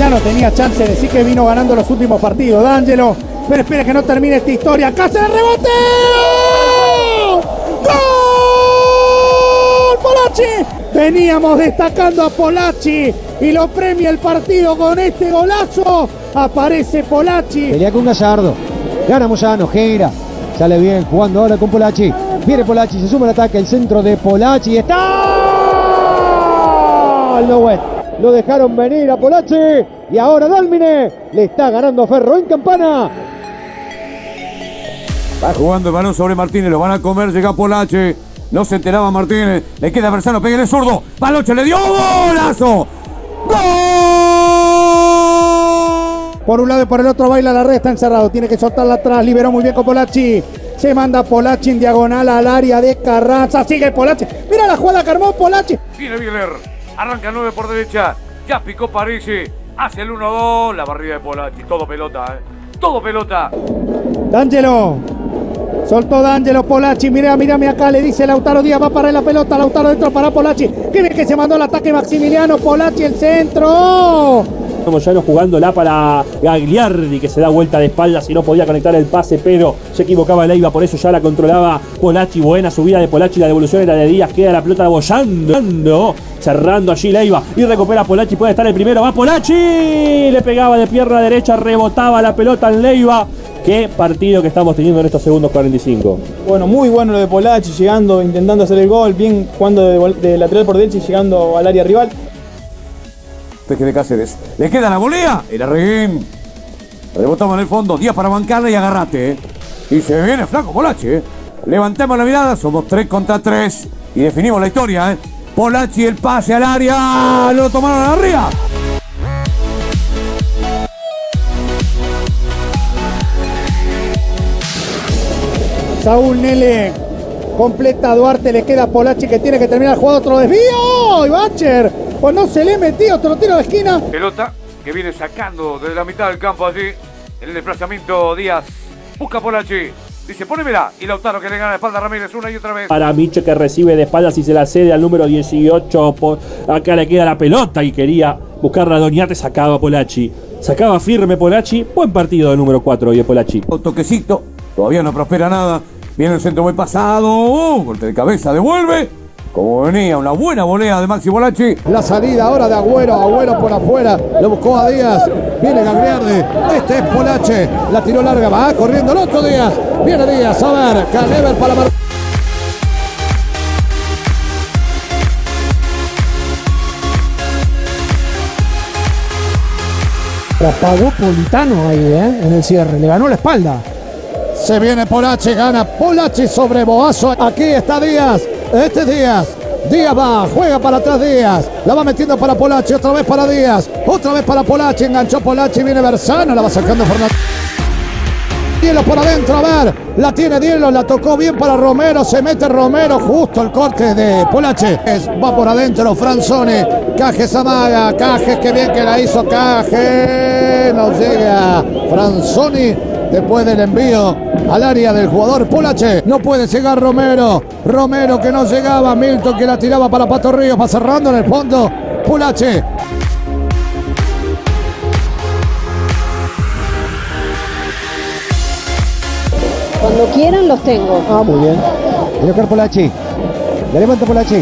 Maximiliano tenía chance de decir que vino ganando los últimos partidos. D'Angelo, pero espere que no termine esta historia. ¡Cáceres, rebote! ¡Gol! ¡Polacci! Veníamos destacando a Polacci y lo premia el partido con este golazo. Aparece Polacci. Pelea con Gallardo. Gana Moyano, gira. Sale bien jugando ahora con Polacci. Viene Polacci, se suma el ataque, el centro de Polacci. ¡Está! No, bueno. Lo dejaron venir a Polacci. Y ahora Dálmine le está ganando a Ferro en Campana. Va jugando el balón sobre Martínez, lo van a comer, llega Polacci. No se enteraba Martínez, le queda Bersano, pega el zurdo. Baloche le dio golazo. ¡Gol! Por un lado y por el otro baila la red, está encerrado, tiene que soltarla atrás, liberó muy bien con Polacci. Se manda Polacci en diagonal al área de Carranza, sigue Polacci. Mira la jugada que armó Polacci. Viene Bieler, arranca 9 por derecha, ya picó Parisi, hace el 1-2, la barrida de Polacci, todo pelota, todo pelota. D'Angelo, soltó D'Angelo, Polacci, mírame acá, le dice Lautaro Díaz, va para la pelota, Lautaro dentro para Polacci. Qué bien que se mandó el ataque Maximiliano, Polacci el centro. Moyano jugándola para Gagliardi, que se da vuelta de espaldas y no podía conectar el pase, pero se equivocaba Leiva, por eso ya la controlaba Polacci. Buena subida de Polacci, la devolución era de Díaz, queda la pelota bollando, cerrando allí Leiva y recupera Polacci, puede estar el primero, va Polacci, le pegaba de pierna derecha, rebotaba la pelota en Leiva. Qué partido que estamos teniendo en estos segundos 45. Bueno, muy bueno lo de Polacci, llegando, intentando hacer el gol, bien jugando de lateral por derecha y llegando al área rival. Peje de Cáceres, le queda la volea, era Reguín. Rebotamos en el fondo, Díaz para bancarla y agarrate. Y se viene flaco Polacci. Levantemos la mirada, somos 3 contra 3 y definimos la historia. Polacci, el pase al área, lo tomaron arriba. Saúl Nele completa a Duarte, le queda a Polacci que tiene que terminar el juego, otro desvío. Y Bacher, pues no se le metió, otro tiro de esquina. Pelota que viene sacando desde la mitad del campo allí. En el desplazamiento Díaz busca a Polacci. Dice, ponémela. Y Lautaro que le gana la espalda a Ramírez una y otra vez. Para Miche que recibe de espaldas y se la cede al número 18. Acá le queda la pelota y quería buscarla a Doñate. Sacaba Polacci. Sacaba firme Polacci. Buen partido del número 4 hoy de Polacci. Toquecito. Todavía no prospera nada. Viene el centro muy pasado. Golpe de cabeza. Devuelve. Como venía, una buena volea de Maxi Polacci. La salida ahora de Agüero, Agüero por afuera, lo buscó a Díaz, viene Gagliardi, este es Polacci, la tiró larga, va corriendo el otro Díaz, viene Díaz, a ver, Canever para Mar. Pagó Politano ahí, en el cierre, le ganó la espalda. Se viene Polacci, gana Polacci sobre Boazo, aquí está Díaz. Este es Díaz. Díaz va, juega para atrás Díaz. La va metiendo para Polacci, otra vez para Díaz. Otra vez para Polacci, enganchó Polacci, viene Bersano, la va sacando Fernando. Dielo por adentro, a ver. La tiene Dielo, la tocó bien para Romero. Se mete Romero, justo el corte de Polacci. Va por adentro Franzoni. Cajes amaga, Cajes, qué bien que la hizo Cajes. No llega Franzoni. Después del envío al área del jugador Polacci, no puede llegar Romero. Romero que no llegaba, Milton que la tiraba para Pato Ríos, va cerrando en el fondo Polacci. Cuando quieran los tengo. Ah, muy bien. Viene a Polacci. Le levanta Polacci.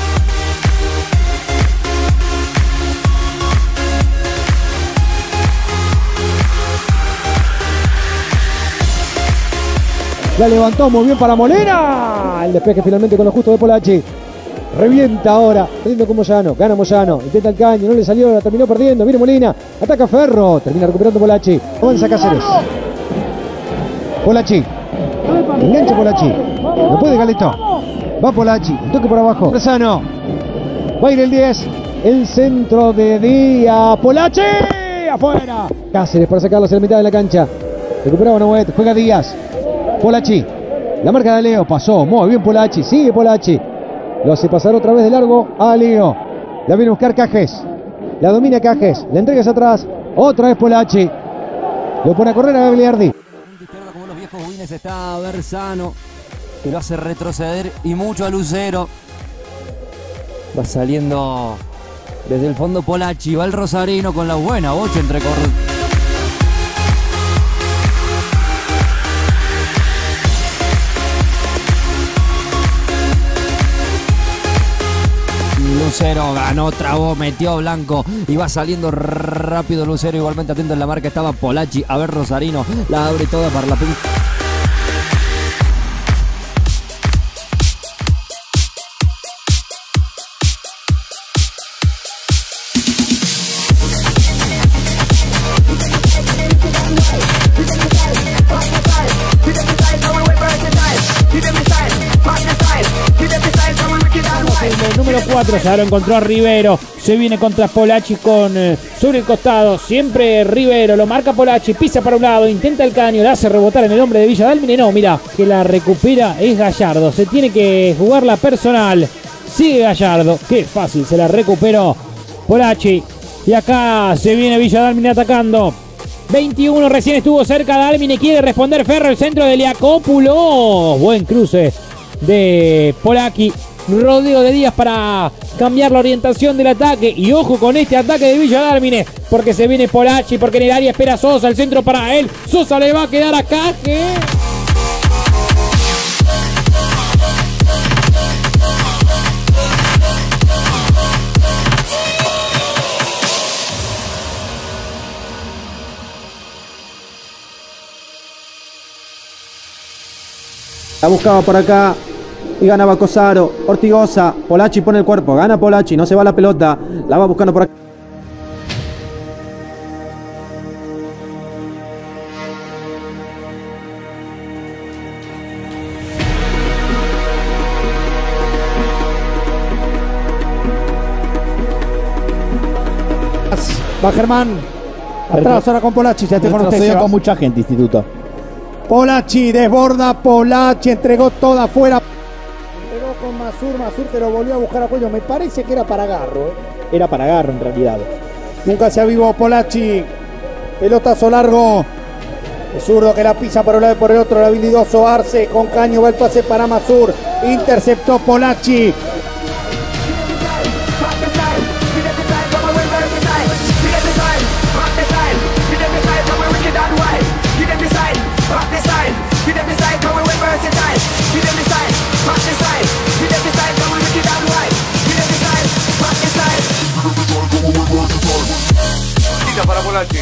La levantó muy bien para Molina. El despeje finalmente con lo justo de Polacci. Revienta ahora. Perdiendo con Moyano. Gana Moyano. Intenta el caño. No le salió. La terminó perdiendo. Viene Molina. Ataca Ferro. Termina recuperando Polacci. Avanza Cáceres. Polacci. Engancha Polacci. No puede Galeto. Va Polacci. Un toque por abajo. Bersano. Va a ir el 10. El centro de Díaz. Polacci. Afuera. Cáceres para sacarlo hacia la mitad de la cancha. Recuperaba Noet. Juega Díaz. Polacci, la marca de Leo, pasó, muy bien Polacci, sigue Polacci, lo hace pasar otra vez de largo a Leo, la viene a buscar Cajes, la domina Cajes, la entrega hacia atrás, otra vez Polacci, lo pone a correr a Gagliardi. Como los viejos wins está Bersano, que lo hace retroceder y mucho a Lucero. Va saliendo Desde el fondo Polacci, va el rosarino con la buena bocha entre Lucero ganó, trabó, metió blanco y va saliendo rápido Lucero. Igualmente atento en la marca estaba Polacci. A ver Rosarino, la abre toda para la pinta. El número 4 ya lo encontró a Rivero. Se viene contra Polacci con sobre el costado. Siempre Rivero, lo marca Polacci, pisa para un lado, intenta el caño, la hace rebotar en el hombre de Villa Dálmine. No, mira, que la recupera es Gallardo. Se tiene que jugar la personal. Sigue Gallardo, qué fácil, se la recuperó Polacci. Y acá se viene Villa Dálmine atacando. 21, recién estuvo cerca Dálmine, quiere responder Ferro, el centro de Liacópulo. Buen cruce de Polacci. Rodeo de Díaz para cambiar la orientación del ataque. Y ojo con este ataque de Villa Dálmine, porque se viene Polacci, porque en el área espera Sosa, el centro para él. Sosa le va a quedar acá. La buscaba por acá y ganaba Cosaro. Ortigosa, Polacci pone el cuerpo, gana Polacci, no se va la pelota, la va buscando por acá. Va Germán. Atrás ahora con Polacci. Ya te conoces. Con mucha gente, Instituto. Polacci desborda, Polacci entregó toda afuera. Entregó con Masur que lo volvió a buscar a cuello. Me parece que era para agarro. Era para agarro en realidad. Nunca se avivó Polacci. Pelotazo largo. El zurdo que la pisa por un lado y por el otro. El habilidoso Arce con caño. Va el pase para Masur. Interceptó Polacci. Para Polacci.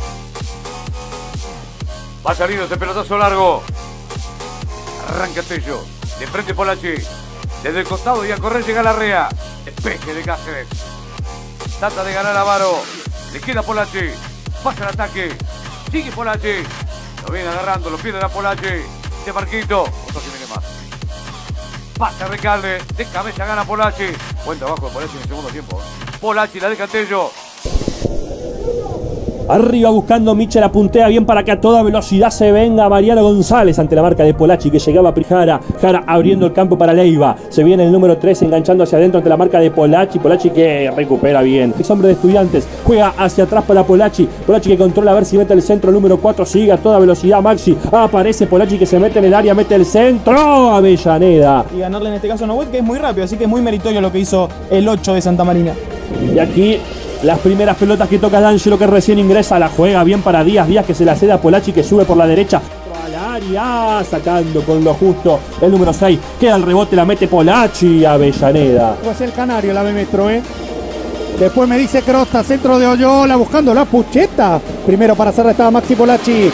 Va saliendo ese pelotazo largo. Arranca Tello. De frente Polacci. Desde el costado y a correr llega Larrea. Despeje de Cáceres. Trata de ganar a Avaro. Le queda Polacci. Baja el ataque. Sigue Polacci. Lo viene agarrando. Lo pierde a Polacci. De Marquito. Otro que viene más. Pasa Recalde. De cabeza gana Polacci. Buen trabajo de Polacci en el segundo tiempo. Polacci la deja a Tello. Arriba buscando Michel, la puntea bien para que a toda velocidad se venga Mariano González ante la marca de Polacci que llegaba a Jara. Jara abriendo el campo para Leiva. Se viene el número 3 enganchando hacia adentro ante la marca de Polacci. Polacci que recupera bien. Es hombre de Estudiantes. Juega hacia atrás para Polacci. Polacci que controla a ver si mete el centro. El número 4 sigue a toda velocidad Maxi. Aparece Polacci que se mete en el área. Mete el centro. Avellaneda. Y ganarle en este caso a Nahuel, que es muy rápido. Así que es muy meritorio lo que hizo el 8 de Santa Marina. Y aquí las primeras pelotas que toca D'Angelo que recién ingresa, la juega bien para Díaz, Díaz que se la cede a Polacci que sube por la derecha al área, sacando con lo justo el número 6, queda el rebote, la mete Polacci, Avellaneda. Pues el canario la Metro, Después me dice Crosta, centro de Oyola, buscando la pucheta. Primero para cerrar estaba Maxi Polacci.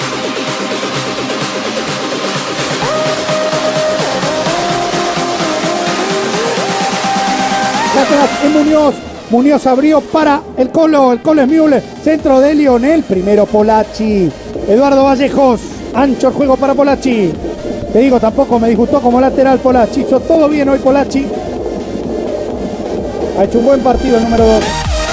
Atrás en Muñoz. Muñoz abrió para el Colo es Müller, centro de Lionel, primero Polacci. Eduardo Vallejos, ancho el juego para Polacci. Te digo, tampoco me disgustó como lateral Polacci, hizo todo bien hoy Polacci. Ha hecho un buen partido el número 2.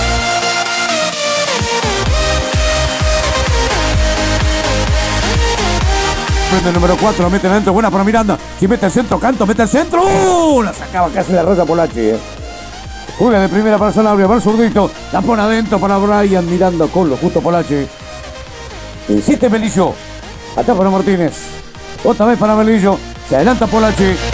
El número 4 lo mete adentro, buena para Miranda. Si mete el centro, Canto, mete el centro. La sacaba casi la raya Polacci. Juega de primera para Sanabria, para el zurdito. La pone adentro para Brian Miranda con lo justo Polacci. Insiste Melillo. Atrás para Martínez. Otra vez para Melillo. Se adelanta Polacci.